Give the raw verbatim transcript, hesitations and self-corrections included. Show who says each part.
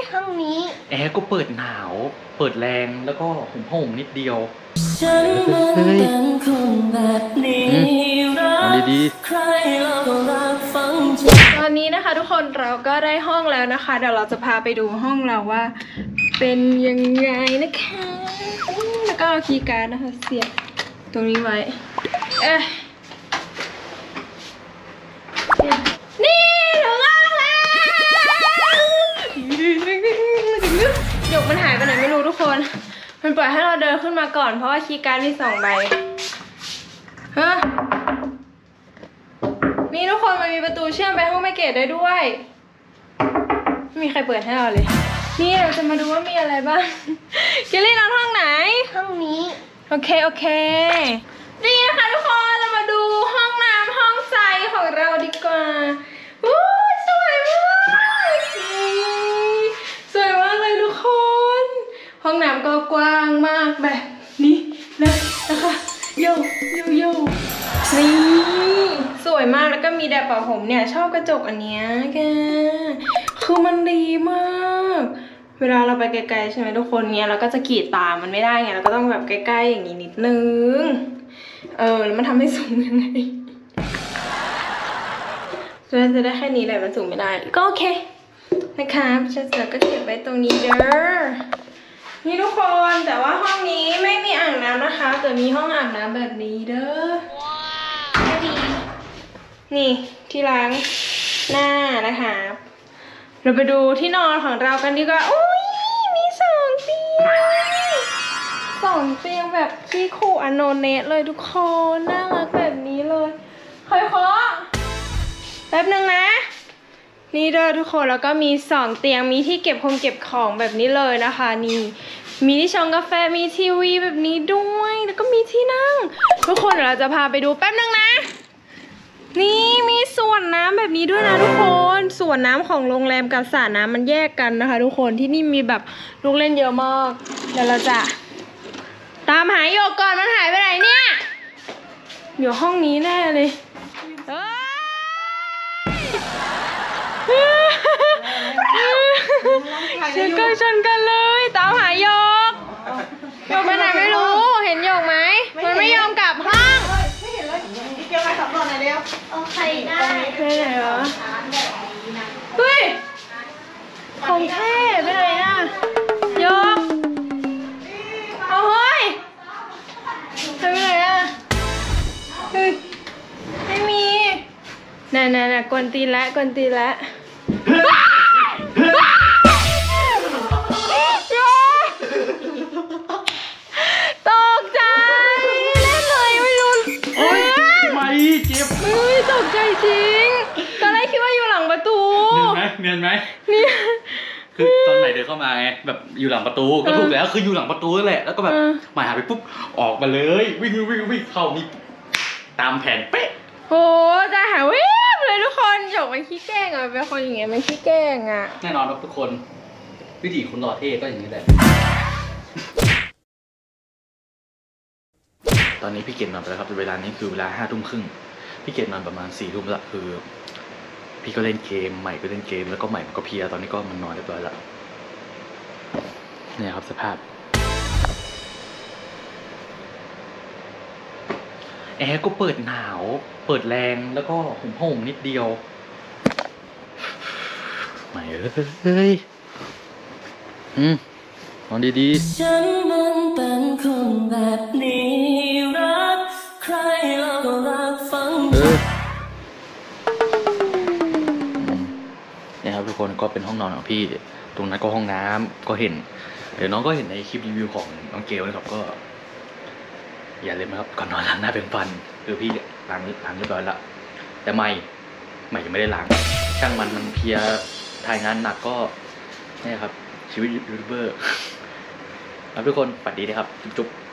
Speaker 1: ห้องนี้แอร์ก็เปิดหนาวเปิดแรงแล้วก็ห่มผ้าห่มนิดเดียวฉันมันเป็นคนแบบนี้รักใครเราก็รักฟังใจตอนนี้นะคะทุกคนเราก็ได้ห้องแล้วนะคะเดี๋ยวเราจะพาไปดูห้องเราว่าเป็นยังไงนะคะแล้วก็เอาคีย์การ์ดนะคะเสียบตรงนี้ไว้เอ๊ะนี่หนูงอกแล้วหยกมันหายไปไหนไม่รู้ทุกคนมันปล่อยให้เราเดินขึ้นมาก่อนเพราะว่าคีย์การ์ดมีสองใบเฮ้ยนี่ทุกคนมันมีประตูเชื่อมไปห้องแม่เกดได้ด้วยไม่มีใครเปิดให้เราเลยนี่เราจะมาดูว่ามีอะไรบ้างเกลลี่นอนห้องไหนห้องนี้โอเคโอเคนี่นะคะทุกคนเรามาดูห้องน้ำห้องใสของเราดีกว่าอู้สวยมากสวยมากเลยทุกคนห้องน้ำก็กว้างมากแบบนี้เลยนะคะโยโยโยนี่สวยมากแล้วก็มีแดดเป่าผมเนี่ยชอบกระจกอันเนี้ยแกคือมันดีมากเวลาเราไปไกลๆใช่ไหมทุกคนเนี้ยเราก็จะกรีดตามันไม่ได้ไงเราก็ต้องแบบใกล้ๆอย่างนี้นิดนึงเออแล้วมันทำให้สูงยังไงเราจะได้แค่นี้แหละมันสูงไม่ได้ก็โอเคนะคะเสร็จก็เก็บไว้ตรงนี้เด้อนี่ทุกคนแต่ว่าห้องนี้ไม่มีอ่างน้ำนะคะแต่มีห้องอาบน้ำแบบนี้เด้อว้าวดีนี่ที่ล้างหน้านะคะเราไปดูที่นอนของเรากันดีกว่าอุ้ยมีสองเตียงสองเตียงแบบขี้ขู่อโนเนตเลยทุกคนน่ารักแบบนี้เลยเคยเคาะแป๊บนึงนะนี่เด้อทุกคนแล้วก็มีสองเตียงมีที่เก็บคงเก็บของแบบนี้เลยนะคะนี่มีที่ชงกาแฟมีทีวีแบบนี้ด้วยแล้วก็มีที่นั่งทุกคนเดี๋ยวเราจะพาไปดูแป๊บนึงนะนี่มีสวนน้ำแบบนี้ด้วยนะทุกคนสวนน้ำของโรงแรมกับสระน้ำมันแยกกันนะคะทุกคนที่นี่มีแบบลูกเล่นเยอะมากเดี๋ยวเราจะตามหาโยกก่อนมันหายไปไหนเนี่ยอยู่ห้องนี้แน่เลยเชื่อกันชนกันเลยตามหาโยกโยกไปไหนไม่รู้เห็นโยกไหมมันไม่ยอมกลับห้องไม่เห็นเลยเกี่ยวกับสำรวจหน่อยเร็วเอาใครได้ไปไหนวะเฮ้ยของแท้ไปไหนอ่ะโยกเอาเฮ้ยไปไหนอ่ะเฮ้ยไม่มีน่ะน่ะน่ะกวนตีนแล้วกวนตีนแล้วตกใจเล่นเลยไม่รู้โอ๊ยไม่เจ็บเฮ้ยตกใจจริงตอนแรกคิดว่าอยู่หลังประตูเนียนไหมเนียนไหมเนี่ยคือตอนไหนเดินเข้ามาไงแบบอยู่หลังประตูก็ถูกแล้วคืออยู่หลังประตูแหละแล้วก็แบบหมายหาไปปุ๊บออกมาเลยวิ่งวิ่งวิ่งเข้ามีตามแผนเป๊ะโอ้จะหาวิ่งเลยทุกคนหยกมันขี้แกล้งอ่ะเป็นคนอย่างเงี้ยมันขี้แกล้งอ่ะแน่นอนครับทุกคนวิธีคุณหล่อเท่ก็อย่างนี้แหละตอนนี้พี่เกดนอนไปแล้วครับเวลานี้คือเวลาห้าทุ่มครึ่งพี่เกดนอนประมาณสี่ทุ่มละคือพี่ก็เล่นเกมใหม่ก็เล่นเกมแล้วก็ใหม่มันก็เพียตอนนี้ก็มันนอนเรียบร้อยละเนี่ยครับสภาพแอร์ก็เปิดหนาวเปิดแรงแล้วก็ห่มผ้าห่มนิดเดียวไม่เอ้ยอืมนอนดีๆฉันมันเป็นคนแบบนี้รักใครเราก็รักฟังเออเนี่ยครับทุกคนก็เป็นห้องนอนของพี่ตรงนั้นก็ห้องน้ำก็เห็นเดี๋ยวน้องก็เห็นในคลิปรีวิวของน้องเกลนะครับก็อย่าลืมนะครับก่อนนอนล้างหน้าเป็นฟันคือพี่ล้างล้างเรียบร้อยแล้วแต่ไม่ไม่ยังไม่ได้ล้างช่างมันมันเพียถ่ายงานหนักก็นี่ครับชีวิตยูทูบเบอร์ครับทุกคนฝันดีนะครับจุ๊บ